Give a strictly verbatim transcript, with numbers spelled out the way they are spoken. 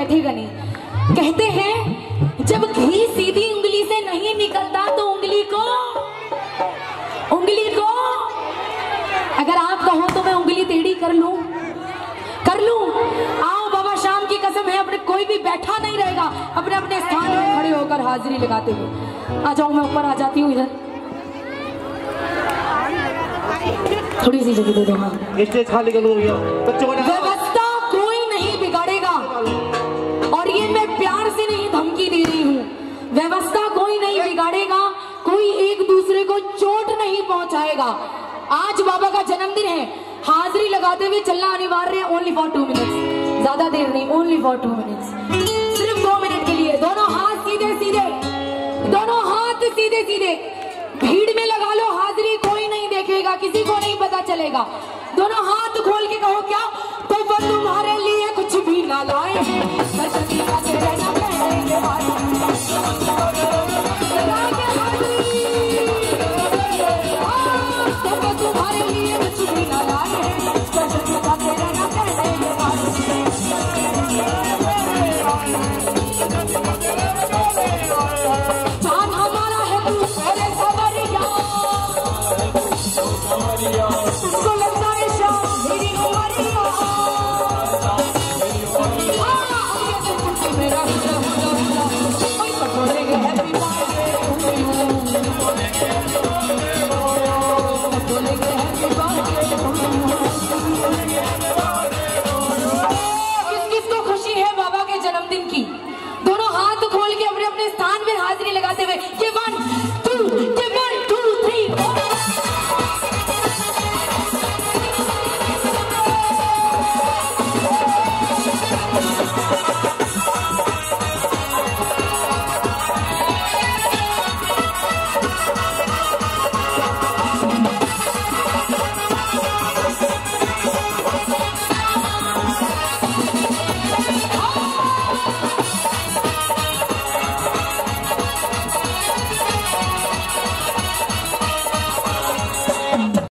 बैठेगा नहीं। कहते हैं जब घी सीधी उंगली से नहीं निकलता तो उंगली को उंगली को अगर आप कहो तो मैं उंगली टेढ़ी कर लूं कर लूं। आओ बाबा शाम की कसम है, अपने कोई भी बैठा नहीं रहेगा, अपने अपने स्थान में खड़े होकर हाजिरी लगाते हुए। आ जाओ, मैं ऊपर आ जाती हूँ, इधर थोड़ी सी जगह दे दो। हाँ, खाली कर लो भैया, बच्चों को व्यवस्था कोई नहीं बिगाड़ेगा, और ये मैं प्यार से नहीं धमकी दे रही हूँ। व्यवस्था कोई नहीं बिगाड़ेगा, कोई एक दूसरे को चोट नहीं पहुंचाएगा। आज बाबा का जन्मदिन है, हाजिरी लगाते हुए चलना अनिवार्य है। ओनली फॉर टू मिनट्स, ज्यादा देर नहीं, ओनली फॉर टू मिनट्स, सिर्फ दो मिनट के लिए। दोनों हाथ सीधे सीधे, दोनों हाथ सीधे सीधे, भीड़ में लगा लो हाजिरी, कोई नहीं देखेगा, किसी को नहीं पता चलेगा। दोनों हाथ खोल के कहो क्या, तो वो तुम्हारे लिए कुछ भी ना लाए, तुम्हारे लिए कुछ भी ना लाए, जान हमारा है तू मेरे सवरिया, तुझको लगता है शाम मेरी उमरिया, मेरा हुला हुला हुला, कोई पटोरे के हैप्पी बर्थडे टू यू, पटोरे के हैप्पी बर्थडे टू यू।